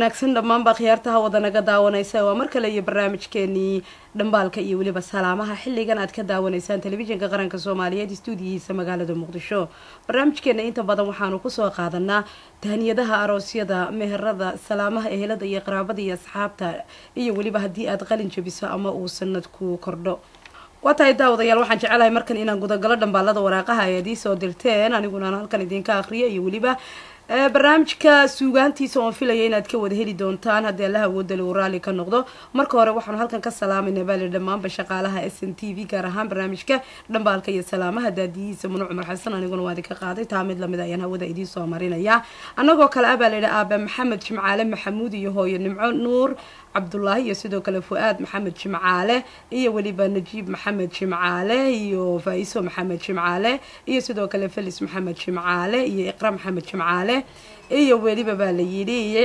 wanaagsan dhammaan baa khiyaartaha wadanaga daawanaysa waa mar kale iyo barnaamijkeenii dhambaalka iyo weliba salaamaha xilligan aad ka daawanaysaan telefishinka qaranka Soomaaliyeed stuudiyihiisa magaalada Muqdisho. barnaamijkeena inta badan waxaanu ku soo qaadanaa tahniyadaha aroosyada, meherada, salaamaha ehelada iyo qaraabada iyo asxaabta iyo weliba haddii aad qalin jabiso ama uu sanadku kordho. watahay daawadayaal waxaan jecelahay markan inaan gudagalo dhambaalada waraaqaha ay idin soo dirteen aniguna halkan idinka akhriyo iyo weliba barnaamijka suugaantiisa oo filaya inaad ka wada heli doontaan haddii Allah awoodo leh raali ka noqdo. marka hore waxaan halkan ka salaaminaa bal dhamaanba shaqaalaha SNTV gaar ahaan barnaamijka dhambaalka iyo salaamaha daadiyiisa Manu Cumar Xasan aniguna waan ka qaaday taamid lamid ayaan hawada idin soo marinaya anagoo kale aaba Maxamed Jimcaale Maxamuud iyo hooyo Nimco Nuur Abdullahi iyo sidoo kale Fuaad Maxamed Jimcaale iyo waliba Najiib Maxamed Jimcaale iyo Faiso Maxamed Jimcaale iyo sidoo kale Felis Maxamed Jimcaale iyo Iqra Maxamed Jimcaale iyo waliba baa la yiri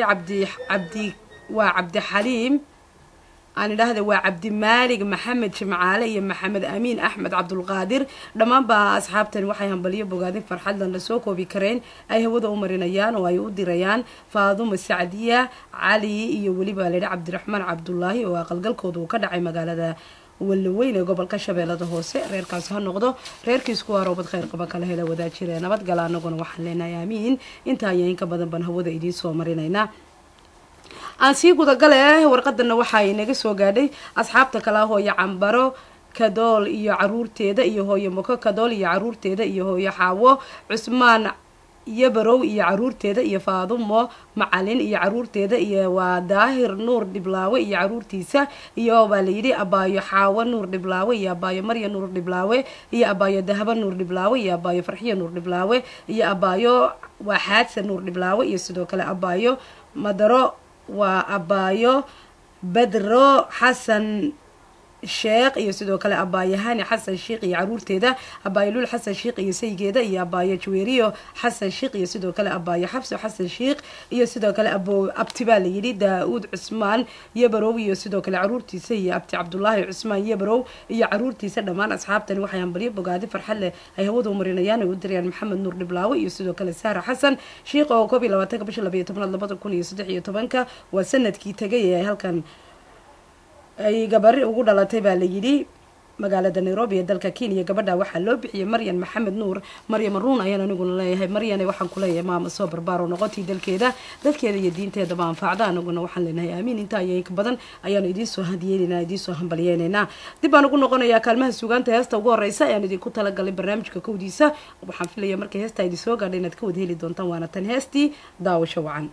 Cabdi Xaliim aan idhaahdo waa Cabdi Maalig Maxamed Jimcaale iyo Maxamed Amiin Axmed Cabdul Qaadir dhamaan baa asxaabtan waxay hambaliyo bogaadin farxad la soo koobi kareen ay hawada u marinayaan oo ay u dirayaan Faaduma Saadiya Cali iyo waliba Leeda Cabdiraxmaan Cabdullaahi oo aqalgalkoodu ka dhacay magaalada walweyn gobolka Shabeellada Hoose reerkaas ha noqdo reerkiisku waa roobad khayr qaba kala hela wada jireen nabad gala anaguna waxaan leenahay amiin inta ay ka badan ban hawada idin soo marinaynaa aan sii gudagale warqadana waxa inaga soo gaadhay asxaabta kala hooyo Cambaro Kadool iyo caruurteeda iyo hooyo Moko Kadool iyo caruurteeda iyo hooyo Xaawo Cusmaan Yabarow iyo caruurteeda iyo Faadumo Macalin iyo caruurteeda iyo waa Daahir Nuur Dhiblaawe iyo caruurtiisa iyo baa la yiri abaayo Xaawo Nuur Dhiblaawe iyo abaayo Marya Nuur Dhiblaawe iyo abaayo Dahaba Nuur Dhiblaawe iyo abaayo Farxiyo Nuur Dhiblaawe iyo abaayo Waxaadsa Nuur Dhiblaawe iyo sidoo kale abaayo Madaro waa abaayo Badro Xasan Sheekh iyo sidoo kale abaayo Hani Xasan Sheekh iyo caruurteeda abaayo Lul Xasan Sheekh iyo saygeeda iyo abaayo Juweeriyo Xasan Sheekh iyo sidoo kale abaayo Xabso Xasan Sheekh iyo sidoo kale abtiba la yiri Daawud Cusmaan Yabarow iyo sidoo kale caruurtiisa iyo abti Cabdullaahi Cusmaan Yabarow iyo caruurtiisa dhamaan asxaabtani waxay hambaliyo bogaadi farxad leh ay hawada u marinayaan u dirayaan Maxamed Nuur Dhiblaawe iyo sidoo kale Saara Xasan Sheekh oo 22 bisha 2013 waa sanadkii tagay ee halkan ay gabari ugu dhalatay baa la yiri magaalada Nairobi ee dalka Kenya gabadha waxa loo bixiyay Maryan Maxamed Nuur Maryam Ruun ayaan aniguna leeyahay Maryan waxaan ku leeyahay maama soo barbaaro noqotay dalkeeda iyo diinteeda baan faacda aniguna waxaan leenahay amiin inta ay ka badan ayaan idin soo hadiyeynaa idin soo hambalyeynaa dib aan ugu noqonayaa kaalmaha suugaanta heesta ugu horeysa ayaan idin ku talagalay barnaamijka kowdiisa waxaan filayaa markay heesta idin soo gaadhay inaad ka wada heli doontaan waana tan heestii daawasho wacan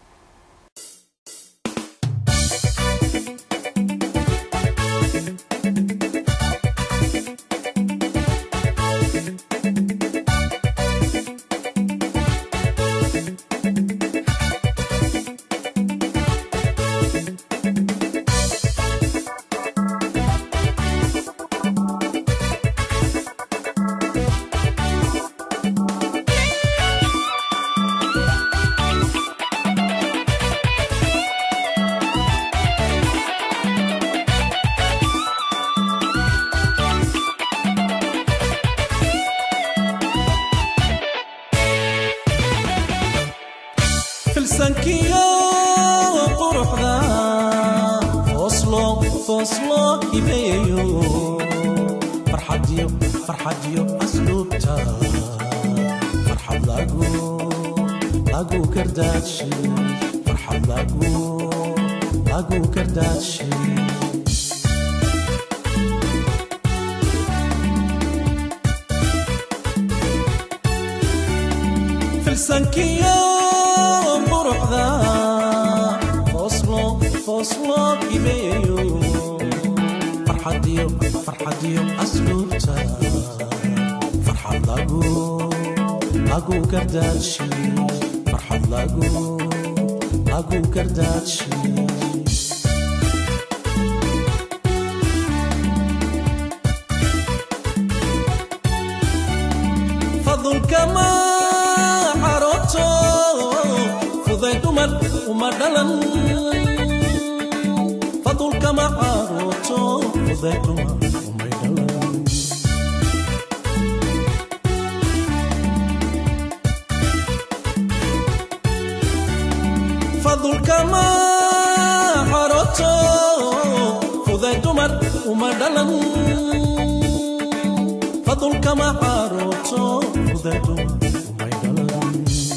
فرحديو أسلوبتا فرحب لاغو كرداتشي فرحب لاغو كرداتشي فلسانكيو بروح ذا فوصلو كيبيو فرحديو أسلوبتا فرحب لاغو كرداتشي فرحب لاغو كرداتشي فضل كما حروتو فضيت ومدلن فضل كما حروتو فضيت ومدلن فضل كما kama xarooto udaduma umay dhalan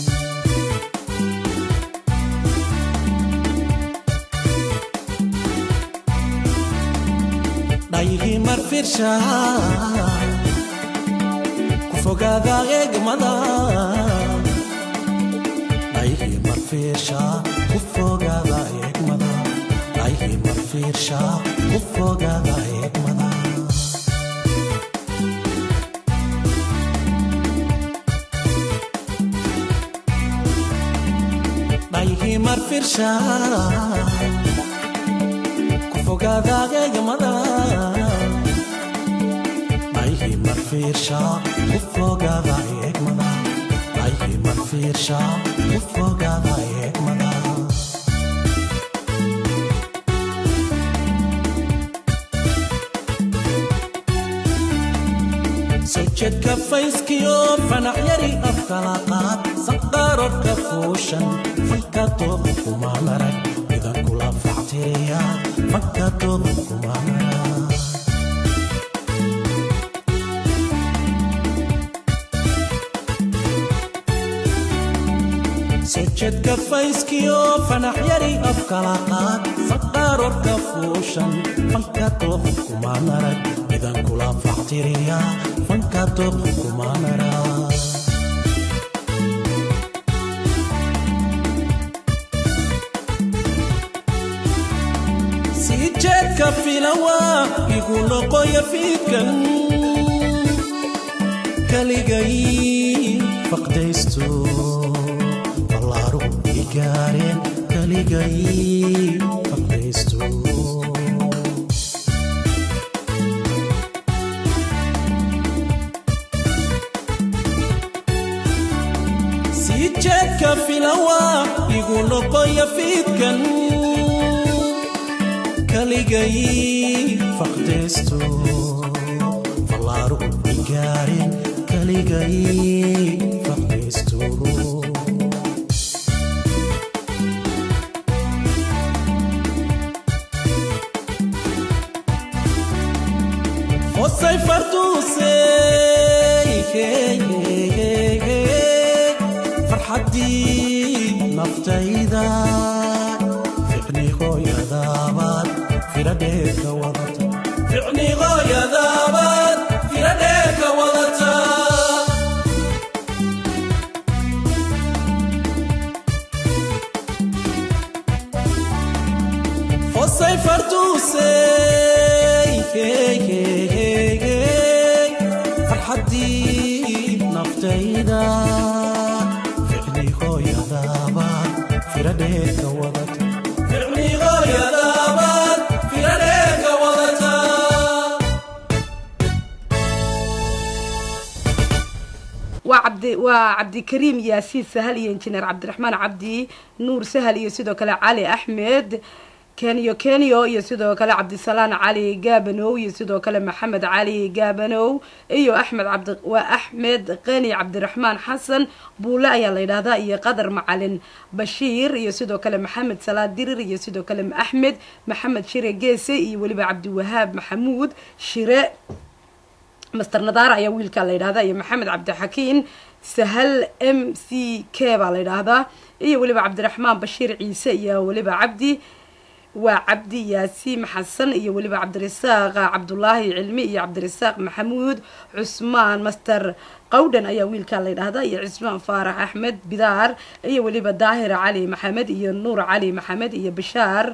dhayhi marfirsha ku fogaada eegmada dhayhi marfirsha ku fogaada eegmada dhayhi marfirsha ku fogaada eegmada dhayhi marfirsha ku fogaada eegmada dhayhi marfirsha ku fogaada eegmada dhayhi marfirsha ku fogaada eegmada سجدك فايسكيو فنعيري أفكالاقات سقارك كفوشا فنكتوب كما مرك إذا كل فعتيريا فنكتوب كما مرك سجدك فايسكيو فنعيري أفكالاقات سقارك كفوشا فنكتوب كما مرك إذا كل فعتيريا فنكتوب كما مرك سجدك في لوا يقول قوي فيك كاليجاي فقديستو والله ربي قارن كاليجاي فقديستو سجدك في لوا يقول قوي فيك كاليجاي فقديستو والله ربي قارن كاليجاي فقديستو وصي فردوسي فرحتي نفتيدا فقني خويا ذابات في رديك وضتا فقني خويا ذابات في رديك وضتا وصي فردوسي فرحتي نفتيدا فقني خويا ذابات في رديك وضتا فقني خويا ذابات في رديك وضتا وعبد الكريم ياسين سهل ينجنر عبد الرحمن عبدي نور سهل يسيدو كلا علي أحمد كانيو يسيدو كلا عبد السلام علي جابنو يسيدو كلا محمد علي جابنو أحمد وأحمد غني عبد الرحمن حسن بولايا ليلاد إيو قدر معلن بشير يسيدو كلا محمد سلاد ديرر يسيدو كلا أحمد محمد شيري جيسي ولبا عبد الوهاب محمود شراء مستر نضار يا ويلكا ليلاد يا محمد عبد الحكيم سهل MCK ليلاد إيو ولبا عبد الرحمن بشير عيسى يا ولبا عبدي وعبدي ياسين حسن إيه ولبا عبد الرزاق عبد الله علمي إيه عبد الرزاق محمود عثمان مستر قودن أيه ويل كان لين هذا إيه عثمان فارح أحمد بدار إيه ولبا داهر علي محمد إيه نور علي محمد إيه بشار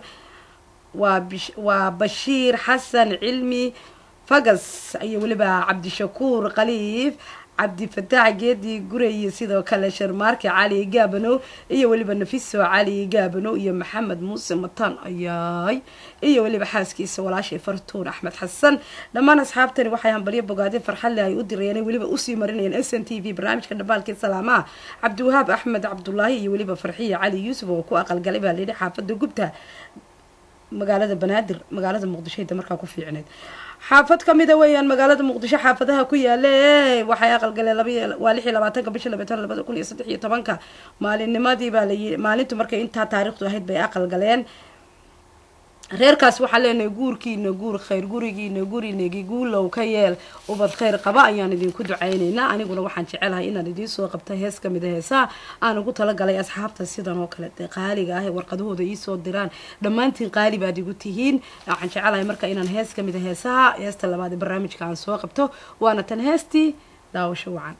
وبشير حسن علمي فقس إيه ولبا عبد الشكور قليف عبد الفتاح جدي قري سيدو كلا شرمارك علي جابنو إيه واللي بنفسه علي جابنو إيه محمد موسى مطان أياي إيه واللي بحاسكي سولا شيء فرتون أحمد حسن لما أنا أصحابتني وحيان بريب بقادين فرحان لها يودي رياني واللي بأسي مرينين SNTV برامج كان بالك سلامة عبد الوهاب أحمد عبد الله إيه واللي بفرحية علي يوسف وكو أقل قلبها اللي حافظ قبتها مقالة بنادر مقالة مقدشة دمركا كوفي عناد حافظ كميدا ويان مقالة مقدشة حافظها كويا ليه وحيا قلقل لبي والحي لباتنك بش لبيتان لبدا كل يستحي طبانكا مالين نمادي بالي مالين تمركا انتا تاريخ توهيد بي أقل قلين reerkaas waxaa leenahay guurkiina guur khayr gurigiina gurinagi guulow ka yeel ubad khayr qaba ayaan idinku ducaynaynaa aniguna waxaan jecelahay inaan idiin soo qabto hees ka mid a heesaha aan ugu talagalay asxaabta sidan oo kale dee qaaliga ah ee warqadahooda iisoo diraan dhammaantiin qaali baad igu tihiin waxaan jecelahay marka inaan hees ka mid a heesaha heesta labaad ee barnaamijka aan soo qabto waana tan heestii daawasho wacan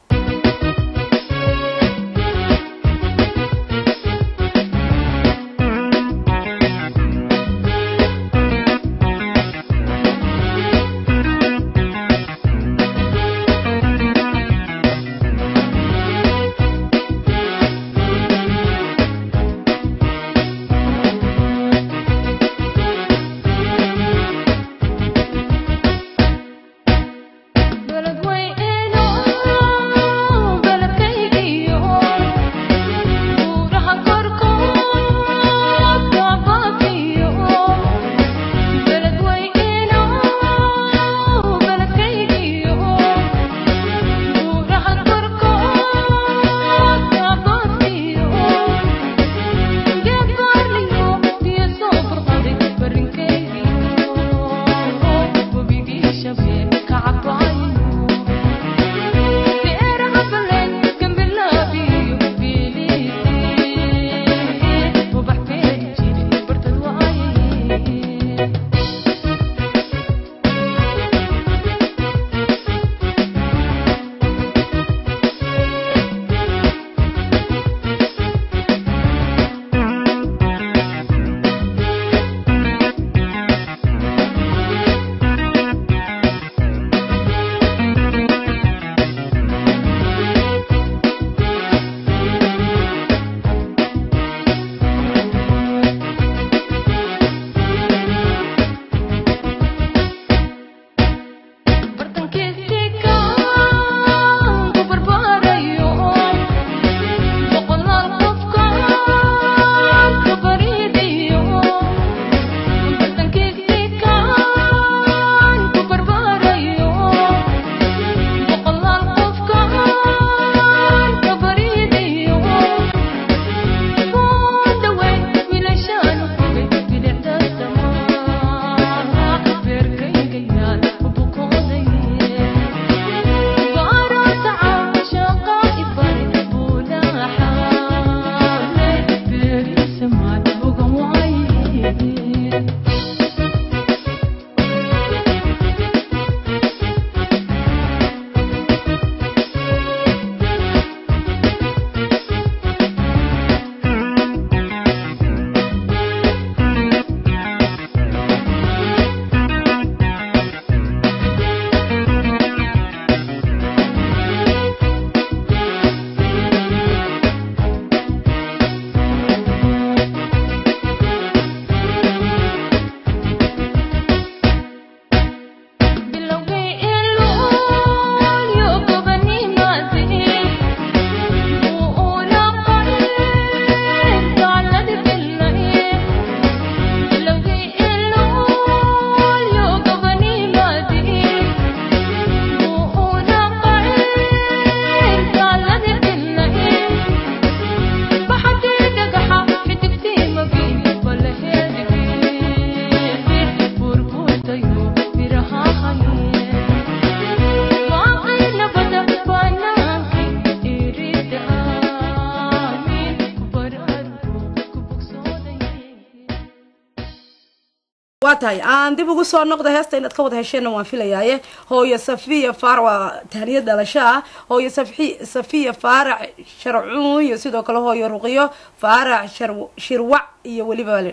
waatahay aan dib ugu soo noqdo heesta inaad ka wada hesheen waan filayaaye hooyo Safiya Faarac tahniyad dhalashaa hooyo Safiya Faarac sharcuun iyo sidoo kale hooyo Ruqiyo Faarac shirwac iyo waliba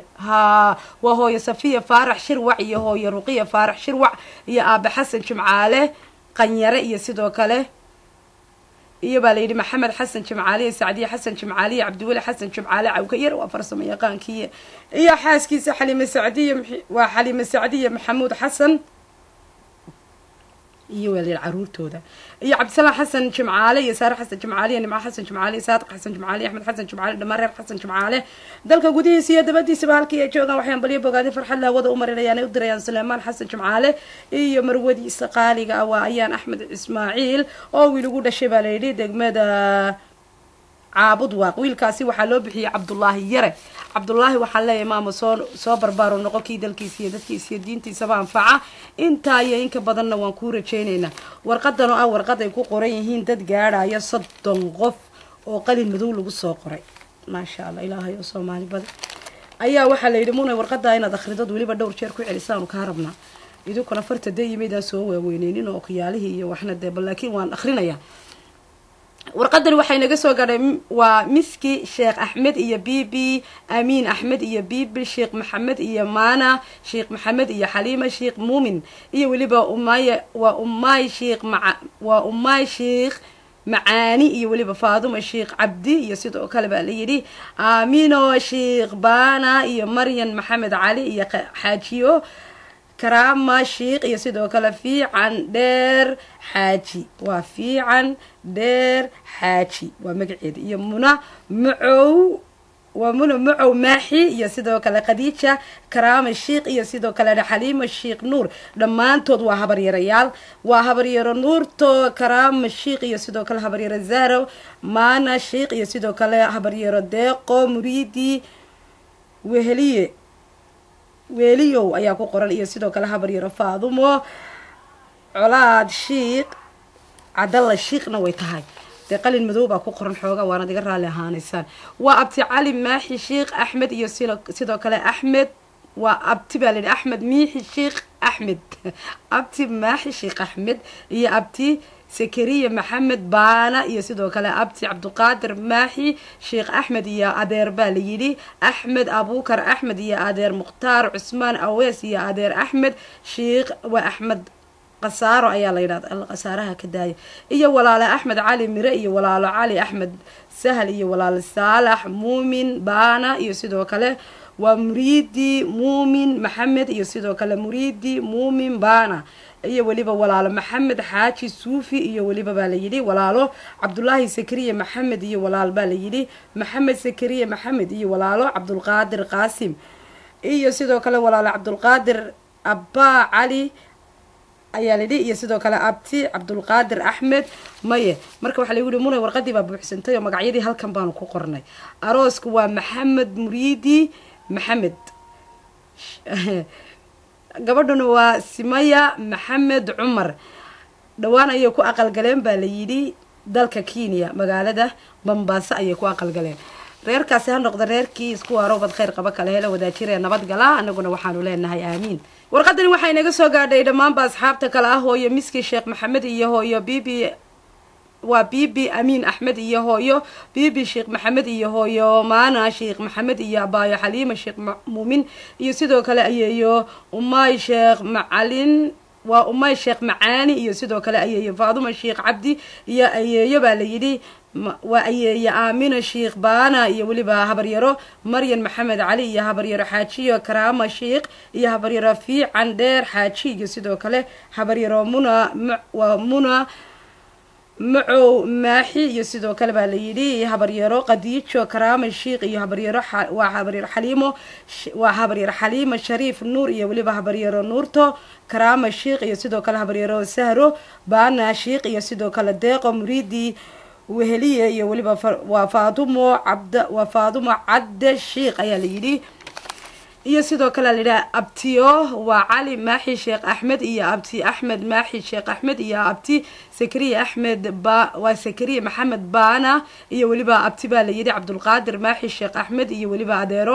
waa hooyo Safiya Faarac shirwac iyo hooyo Ruqiyo Faarac shirwac iyo Aabe Xasan Jimcaale qanyare iyo sidoo kale iyo baa محمد حسن جمعالي سعدية حسن جمعالي عبد الولي حسن جمعالي عوكير وفرسم يقان كي يا حاسكي حليمة سعدية وحليمة سعدية محمود حسن يولي العرور تودا يا عبد السلام حسن جمعالي يا سارة حسن جمعالي أنا مع حسن جمعالي صادق حسن جمعالي أحمد حسن جمعالي دمار حسن جمعالي دلك جودي سيادة بدي سبالك يا جونا وحين بلي بقادي فرح الله وضع أمر يعني ودريان سليمان حسن جمعالي يا مرودي استقالي أو أيان أحمد إسماعيل أو يلقوا الشبالي دق مدى caabud waaq wiilkaasi waxaa loo bixiyey cabdullaahi yare cabdullaahi waxaan leeyahay maama soo barbaaro noqo kii dalkiisa iyo dadkiisa iyo diintiisaba anfaca intaa iyo inka badanna waan kuu rajaynaynaa warqadan oo ah warqad ay ku qoran yihiin dad gaadhaya 30 qof oo qalin madow lagu soo qoray maasha allah ilaahay oo soomaali badan ayaa waxaa la yidhi munay warqadaa inaad akhridad weliba dhowr jeer ku celisaanu kaa rabnaa idinkuna farta dee yimaydaan soo waaweyneynin oo okiyaalihii iyo waxna dee bal laakiin waan akhrinayaa warqadani waxay naga soo gaadhay waa miski sheekh axmed iyo bibi amiin axmed iyo bibi sheekh maxamed iyo maana sheekh maxamed iyo xaliima sheekh muumin iyo weliba umay sheekh macaani iyo weliba faaduma sheekh cabdi iyo sidoo kale baa la yidhi aamino sheekh baana iyo maryan maxamed cali iyo xaajiyo karaama sheekh iyo sidoo kale fiican dheer xaaji waa fiican dheer xaaji waa magaceeda iyo muna macow maaxi iyo sidoo kale khadiija karaama sheekh iyo sidoo kale xaliima sheekh nuur dhammaantood waa habaryarayaal waa habaryaro nuurto karaama sheekh iyo sidoo kale habaryaro zahro maana sheekh iyo sidoo kale habaryaro deeqo muriidi weeliyow ayaa ku qoran iyo sidoo kale habaryaro faadumo colaad sheekh cadalla sheekhna way tahay dee qalin madow baa ku qoran xooga waana diga raalli ahaanaysaan waa abti cali maaxi sheekh axmed iyo sidoo kale axmed waa abti baa layidhi axmed miixi sheekh axmed abti maaxi sheekh axmed iyo abti sakariya maxamed baana iyo sidoo kale abti cabduqaadir maaxi sheekh axmed iyo adeer baa la yidhi axmed abuukar axmed iyo adeer mukhtaar cusmaan awees iyo adeer axmed sheekh waa axmed qasaaro ayaa la yidhahda qasaaraha ka daaya iyo walaalo axmed cali mire iyo walaalo cali axmed sahal iyo walaalo saalax muumin baana iyo sidoo kale waa muriidi muumin maxamed iyo sidoo kale muriidi muumin baana iyo weliba walaalo maxamed xaaji suufi iyo weliba baa la yidhi walaalo cabdulaahi sakariya maxamed iyo walaal baa la yidhi maxamed sakariya maxamed iyo walaalo cabdulqaadir qaasim iyo sidoo kale walaalo cabdulqaadir abbaa cali ayaa la yidhi iyo sidoo kale abti cabdulqaadir axmed maye marka waxaa lagu yihi munay warqadii baa buuxsantay oo magacyadii halkan baanu ku qornay aroosku waa maxamed muriidi maxamed gabadhuna waa simaya maxamed cumar dhowaan ayay ku aqalgaleen baa la yidhi dalka kenya magaalada bambaaso ayay ku aqalgaleen reerkaasi ha noqda reerkii isku waarowbad khayr qaba kale hela wadaajiree nabadgala anaguna waxaanu leenahay aamiin warqadani waxay naga soo gaadhay dhammaanba asxaabta kale ah hooyo miski sheekh maxamed iyo hooyo bibi waa bibi amiin axmed iyo hooyo bibi sheekh maxamed iyo hooyo maana sheekh maxamed iyo abaayo xaliima sheekh muumin iyo sidoo kale ayeeyo umay sheekh macalin waa umay sheekh macaani iyo sidoo kale ayeeyo faaduma sheekh cabdi iyo ayeeyo baa la yidhi waa ayeeyo aamina sheekh baana iyo weliba habaryaro maryan maxamed cali iyo habaryaro xaajiyo karaama sheekh iyo habaryaro fiican dheer xaaji iyo sidoo kale habaryaro muna macow maaxi iyo sidoo kale baa la yidhi habaryaro qadiijo karaama sheekh iyo habaryaro waa habaryaro xaliimo waa habaryaro xaliima shariif nuur iyo weliba habaryaro nuurto karaama sheekh iyo sidoo kale habaryaro sahro baana sheekh iyo sidoo kale deeqo muriidi weheliye iyo weliba waa faadumo cadde sheekh ayaa la yidhi iyo sidoo kale layidhaha abtiyo waa cali maaxi sheekh axmed iyo abti axmed maaxi sheekh axmed iyo abti sakariya axmed waa sakariya maxamed baana iyo weliba abti baa la yidhi cabdulqaadir maaxi sheekh axmed iyo weliba adeero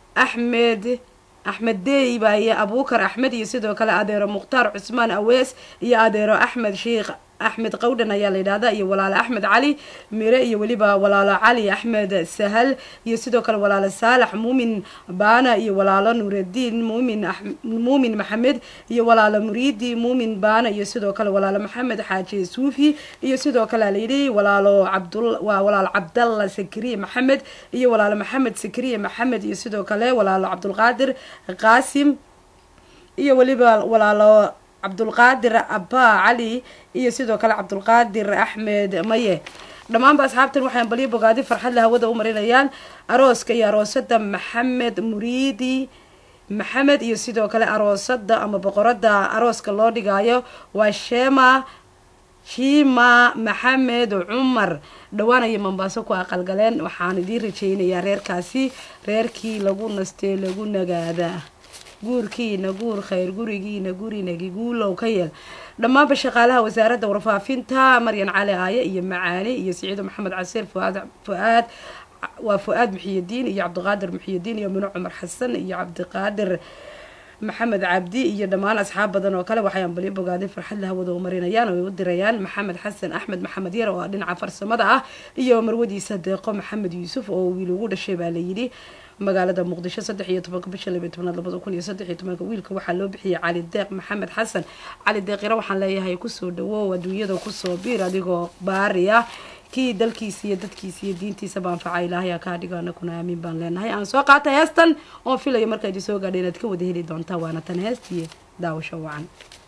axmed dey baa iyo abuukar axmed iyo sidoo kale adeero mukhtaar cusmaan awees iyo adeero axmed sheekh axmed qawdhan ayaa la yidhahdaa iyo walaalo axmed cali mire iyo weliba walaalo cali axmed sahal iyo sidoo kale walaalo saalax muumin baana iyo walaalo nuuraddiin muumin maxamed iyo walaalo muriidi muumin baana iyo sidoo kale walaalo maxamed xaaji suufi iyo sidoo kale layidhi walaalo walaalo cabdalla sakariye maxamed iyo walaalo maxamed sakariye maxamed iyo sidoo kale walaalo cabdulqaadir qaasim iyo weliba walaalo cabdulqaadir abbaa cali iyo sidoo kale cabdulqaadir axmed maye dhammaanba asxaabtan waxaan balyo bogaadi farxad la hawada u marinayaan arooska iyo aroosada maxamed muriidi maxamed iyo sidoo kale aroosada ama boqorada arooska loo dhigaayo waa sheema shiima maxamed cumar dhawaanaya Mombaaso ku aqalgaleen waxaan idin rajeynayaa reerkaasi reerkii lagu nastay lagu nagaada guurkiina guur khayr gurigiina gurinagi guulow ka yeel dhammaan shaqaalaha wasaaradda warfaafinta Maryan Cali Aaye iyo Macaali iyo Siciid Maxamed Casiir Fuaad Muxiyadiin iyo Cabdiqaadir Muxiyadiin iyo Mino Cumar Xasan iyo Cabdiqaadir محمد عبدي iyo dhamaan asxaab badan oo kale waxay aan bali bogaadin farxad la hawada u marinayaan oo u dirayaan Maxamed Xasan Axmed Maxamed Yar oo dhinaca farsamada ah iyo marwadiisa Deeqo Maxamed Yuusuf oo wiil ugu dhashay baa la yiri magaalada Muqdisho 13 bisha 2013 wiilka waxa loo bixiyay Cali Deeq Maxamed Xasan Cali Deeqira waxaan leeyahay ku soo dhawow adduunyada ku soo biir adigoo baariya kii dalkiisa iyo dadkiisa iyo diintiisa baan facay ilaahay ka dhigana kuna aamin baan leenahay aan soo qaatay heestan oo filayo markay soo gaadheen aad ka wada heli doontaa waana tan heestii daawasho wacan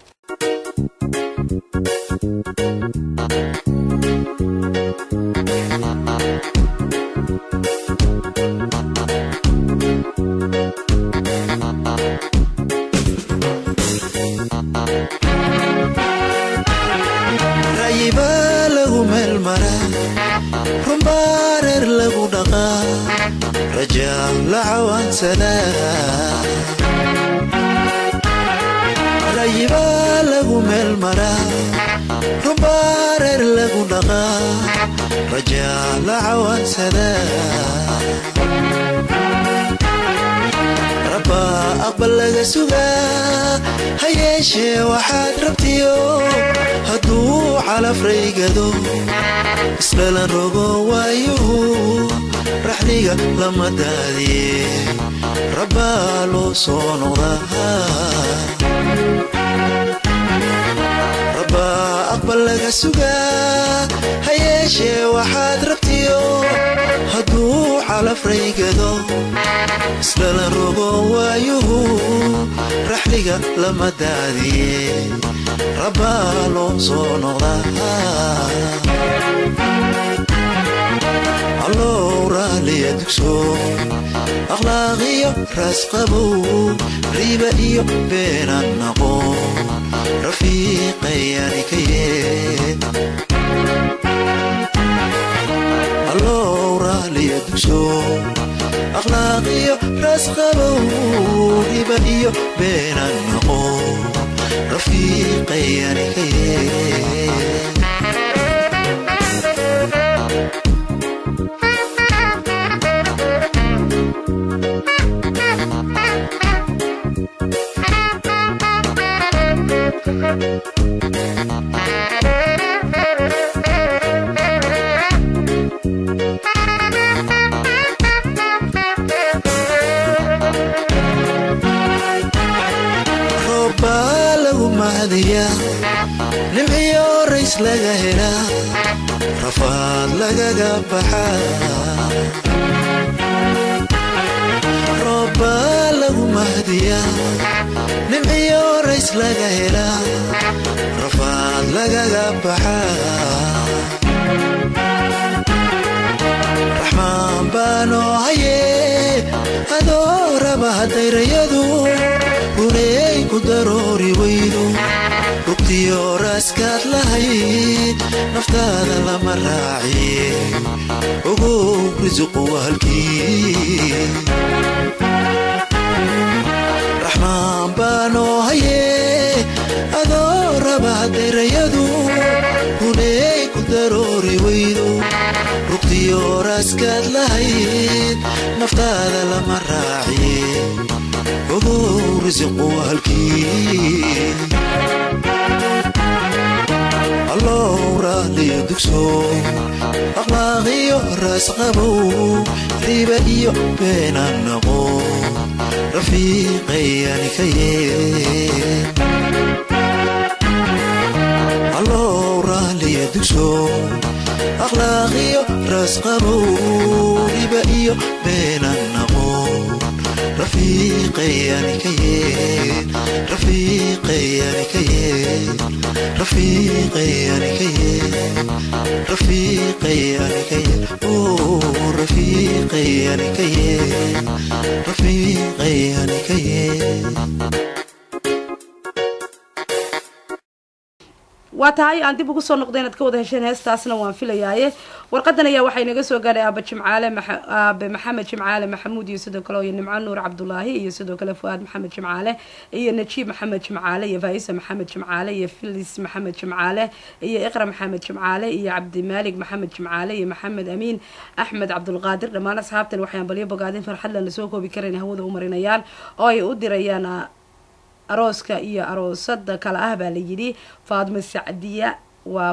rayiba lagu meel mara rumbarer lagu dhaqa rajaa la cawaansada rayiba lagu meel mara rumbarer lagu dhaqa rajaa la cawaansada rabba aqbal laga sugaa hayeeshee waxaad rabtiyo hadduu calaf raygado isdhala rogo waayo raxliga lama daadiye rabbaa loo soo noqdaa rabbaa aqbal laga sugaa hayeeshee waxaad rabtiyo hadduu calaf raygado isdhala rogo waayo raxliga lama daadiye rabbaa loo soo noqdaa allow raaliya dugso akhlaaqiyo raas qabow riba iyo beenan aqoon rafiiqayani ka yee allow raaliya dugso akhlaaqiyo raas qabow riba iyo beenan aqoon rafiiqayani ka yee nimciyo rays laga helaa rafaad lagaga baxaa rooba lagu mahdiyaa nimciyo rays laga helaa rafaad lagaga baxaa raxmaan baanoo hayee adoo raba dayrayadu runey ku daroori weydo rugtiyo raaskaad lahayd naftaada lama raaciye ogow risuqu halkii raxmaan baanoo hayee adoo raba dayrayadu runey ku daroori weydo rugtiyo raaskaad lahayd naftaada lama raaciye ogow risuqu halkii allow raaliya dugso akhlaaqiyo raas qabow riba iyo beenan aqoon rafiiqayani ka yee allow raaliya dugso akhlaaqiyo raas qabow riba iyo beenan aqoon rafiiqayani ka yee rafiiqayani ka yee rafiiqayani ka yee rafiiqayani ka yee oo rafiiqayani ka yee rafiiqayani ka yee waa tahay aan dib ugu soo noqday inaad ka wada hesheen heestaasna waan filayaaye warqadan ayaa waxay naga soo gaadhay aaba jimcaale aabe maxamed jimcaale maxamuud iyo sidoo kale iyo nimco nuur cabdulaahi iyo sidoo kale fuaad maxamed jimcaale iyo najiib maxamed jimcaale iyo faisa maxamed jimcaale iyo filis maxamed jimcaale iyo iqra maxamed jimcaale iyo cabdimaalig maxamed jimcaale iyo maxamed amiin axmed cabdulqaadir dhammaan asxaabtan waxaan balyo bogaadin farxad lana soo koobi karayn hawada u marinayaan oo ay u dirayaan arooska iyo aroosada kale ah baa la yidhi faadumo sacdiya waa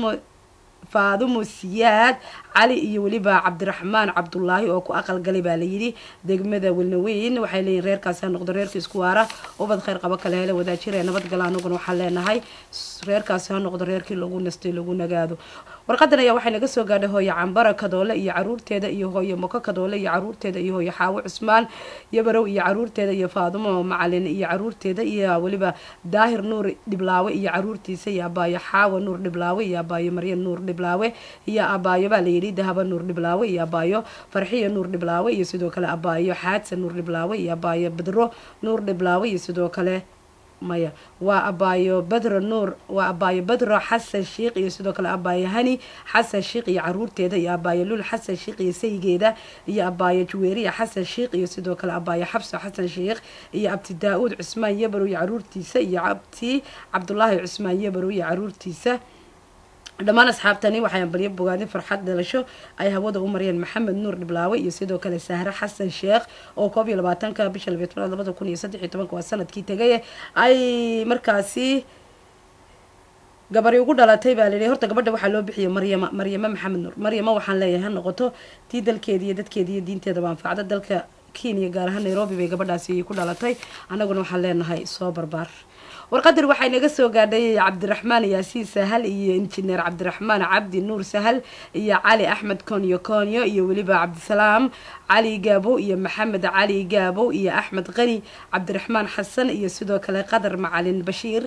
faadumo siyaad cali iyo weliba cabdiraxmaan cabdulaahi oo ku aqalgalay baa layidhi degmada welnaweyn waxay leeyihin reerkaasi ha noqdo reerkii isku waara ubad kheyr qabo kale hele wadaajira nabadgala anaguna waxaan leenahay reerkaasi ha noqdo reerkii lagu nastay lagu nagaado warqadan ayaa waxay naga soo gaadhay hooyo cambara kadoole iyo caruurteeda iyo hooyo moko kadoole iyo caruurteeda iyo hooyo xaawo cusmaan yabarow iyo caruurteeda iyo faadumo macalin iyo caruurteeda iyo weliba daahir nuur dhiblaawe iyo caruurtiisa iyo abaayo xaawo nuur dhiblaawe iyo abaayo maryan nuur dhiblaawe iyo abaayo baa layidhi dahaba nuur dhiblaawe iyo abaayo farxiya nuur dhiblaawe iyo sidoo kale abaayo xaadsa nuur dhiblaawe iyo abaayo badro nuur dhiblaawe iyo sidoo kale maya waa abaayo badro nuur waa abaayo badro xasan sheikh iyo sidoo kale abaayo hani xasan sheikh iyo caruurteeda iyo abaayo lul xasan sheikh iyo saygeeda iyo abaayo juweeriya xasan sheikh iyo sidoo kale abaayo xabso xasan sheikh iyo abti daa-uud cusmaan yabarow iyo caruurtiisa iyo abti cabdulaahi cusmaan yabarow iyo caruurtiisa dhammaan asxaabtani waxay balyo bogaadin farxad dhalasho ay hawada u mariyeen maxamed nuur dhiblaawe iyo sidoo kale sahre xasan sheekh oo 12 bisha 2013 waa sanadkii tagay ay markaasi gabari ugu dhalatay baa leeyahay horta gabadha waxaa loo bixiyay maryama maxamed nuur maryama waxaan leeyahay ha noqoto tii dalkeeda iyo dadkeeda iyo diinteeda baan faacda dalka Kenya gaar ahaan Nairobi bay gabadhaasi ku dhalatay anaguna waxaan leenahay soo barbaar warqadir waxay naga soo gaadhay cabdiraxmaan yaasiin sahal iyo injineer cabdiraxmaan cabdi nuur sahal iyo cali axmed konyo iyo weliba cabdisalaam cali gaabo iyo maxamed cali gaabo iyo axmed qani cabdiraxmaan xasan iyo sidoo kale qadar macalin bashiir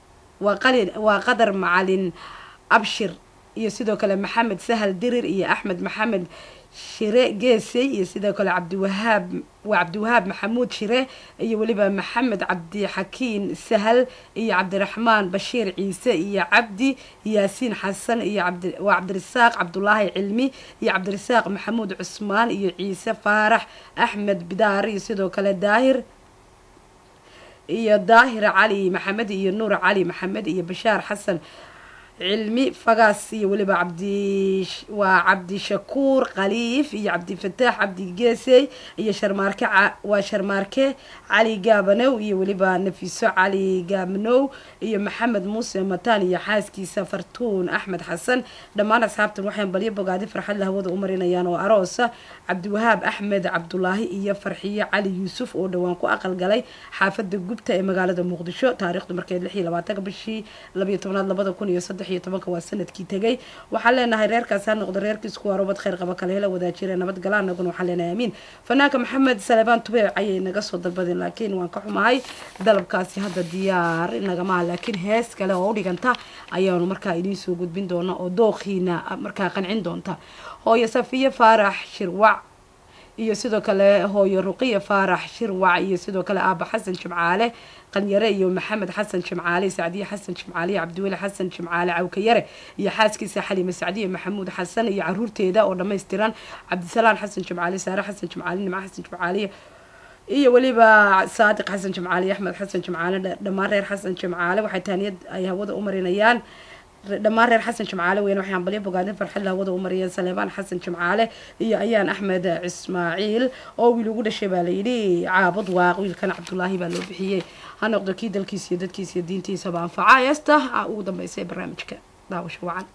waa qadar macalin abshir iyo sidoo kale maxamed sahal dirir iyo axmed maxamed shire geesay iyo sidoo kale cabdiwahaab maxamuud shire iyo weliba maxamed cabdi xakiin sahal iyo cabdiraxmaan bashiir ciise iyo cabdi yaasiin xasan iyo waa cabdirasaaq cabdulaahi cilmi iyo cabdirasaaq maxamuud cusmaan iyo ciise faarax axmed bidaar iyo sidoo kale daahir cali maxamed iyo nuur cali maxamed iyo bashaar xasan علمي فقاس ولبا عبدي شكور قليف يا عبدي فتاح عبدي قاسي يا شرماركة علي قابنو يا ولبا نفيسو علي قابنو يا محمد موسى متاني يا حاسكي سفرتون أحمد حسن لما أنا صحابت الوحيان بليبو قاعدين فرحان له وضع أمرنا يانو أروسة عبد الوهاب أحمد عبد الله يا فرحية علي يوسف ودوانكو أقل قلي حافظ قبته مقالة مقدشو تاريخ مركز الحي لما تقبشي لبي طبناد لبدا كون يصدح tobanka waa sanadkii tagay waxaan leenahay reerkaas ha noqdo reerkiis ku warobad khayr qaba kale hela wadaajira nabad galaan naguna waxaan leenahay amiin fanaanka maxamed salebaan tubey ayay naga soo dalbadeen laakiin waan ka xumahay dalabkaasi hadda diyaar inaga ma laakiin hees kale oo u dhiganta ayaanu markaa idin soo gudbin doona oo dooqiina markaa qancin doonta hooyo safiya faarax shirwac iyo sidoo kale hooyo ruqiya faarax shirwac iyo sidoo kale aaba xasan jimcaale قنيرة يو محمد حسن شمعالي سعدية حسن شمعالي عبد الولي حسن شمعالي عوكيرة يا حاسكي حليمة سعدية محمود حسن يا عرورتي دا أو لما يستران عبد السلام حسن شمعالي سارة حسن شمعالي مع حسن شمعالي إيه وليبا صادق حسن شمعالي أحمد حسن شمعالي دمار حسن شمعالي واحد تاني أي هوض أمر نيان دمار حسن شمعالي وين وحيان بليبو قاعدين فرحلها وضع أمريان سليمان حسن شمعالي إيه أيان أحمد إسماعيل أو ويلوغود الشبالي عابد واقويل كان عبد الله بالو بحيه هنقدر كيد الكيس يدد كيس يدين تي سبعة فعايسته أقول دم بيسي برنامجك داوش وعن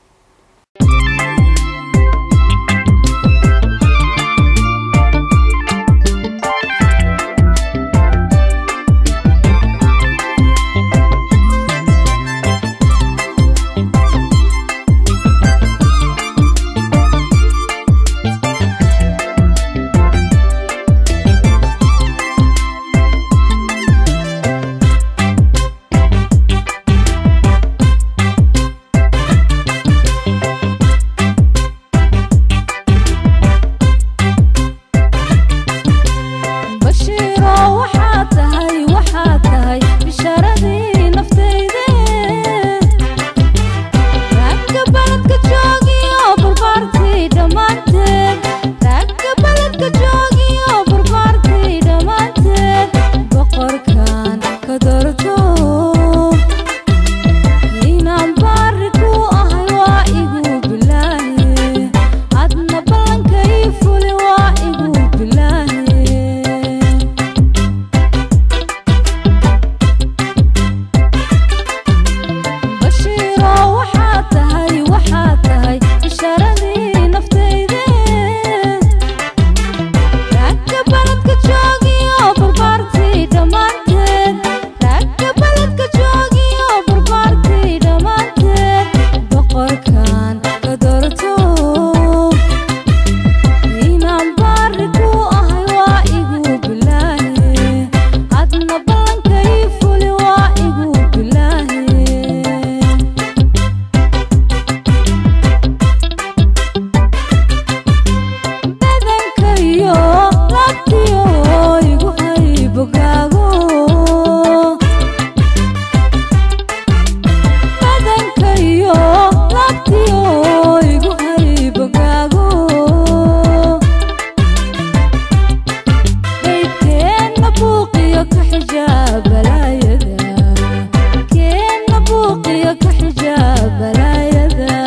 كحجاب بلايدا كين نبوقي كحجاب بلايدا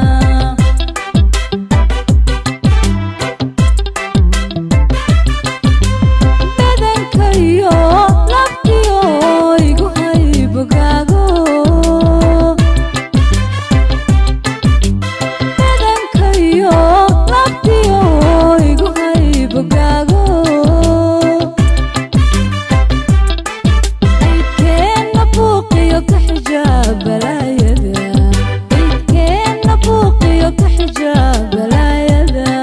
بدنكيو لبتيو يقو هاي بقاقو بدنكيو لبتيو يقو هاي بقاقو كحجاب بلايدا كين نبوقي كحجاب بلايدا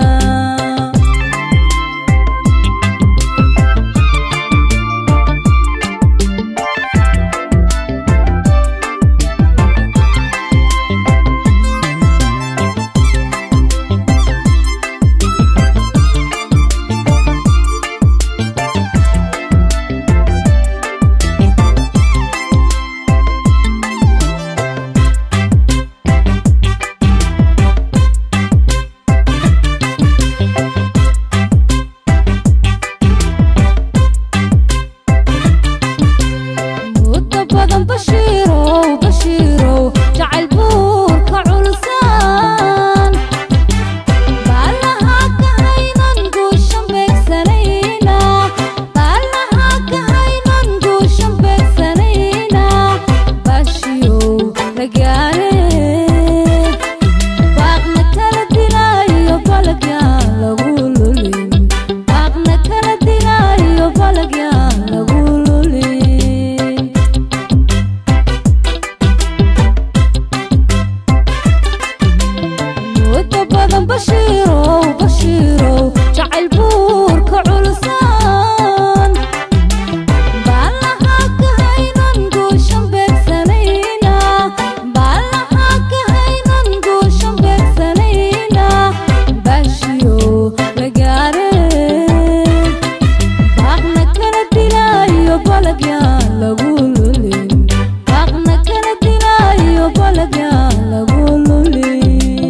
بشيرو جعل بورك علسان بالها كهينا نقوشن بك سنينا بالها كهينا نقوشن بك سنينا بشيو رجالي باغنا كلا دلايو بلق يا لغولولين باغنا كلا دلايو بلق يا لغولولين بشيرو جعل بورك علسان بالها كهينا نقوشن بك سنينا بالها كهينا نقوشن بك سنينا بشيو رقاري باغنا كلا دلايو بلق يا لغولولين باغنا كلا دلايو بلق يا لغولولين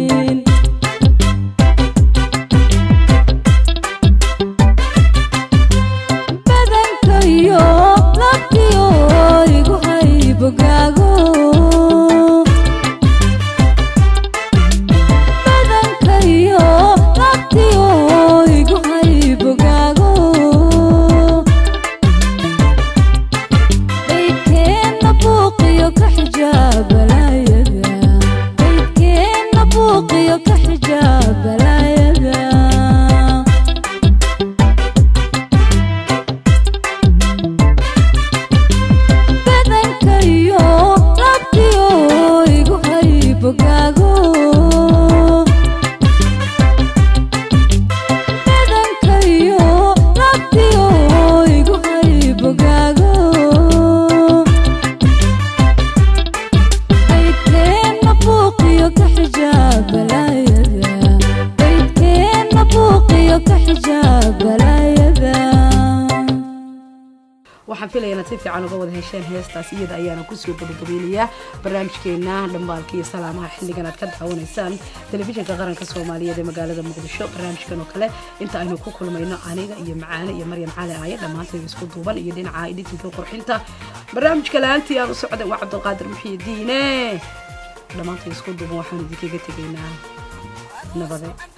كحجاب بلايدا كين نبوقي كحجاب بلايدا بدنكيو لبتيو يقو هاي بقاقو بدنكيو لبتيو يقو هاي بقاقو كحجاب بلايدا كين نبوقي كحجاب بلايدا waxaan filayaa inaad si fiican uga wada hesheen heestaas iyada ayaana ku soo gabagabeynaya barnaamijkeena dhambaalka iyo salaamaha xilligan aad ka daawanaysaan telefishinka qaranka Soomaaliyeed ee magaalada Muqdisho barnaamijkan oo kale inta aynu ku kulmayno aniga iyo Macaane iyo Maryam Cali Aaye dhamaanteen isku duuban iyo dhinaca editinka qurxinta barnaamijka laantii aan u socday waa Cabdulqaadir Muxiidiin dhamaanteen isku duuban waxaan idinkaga tegaynaa nabadda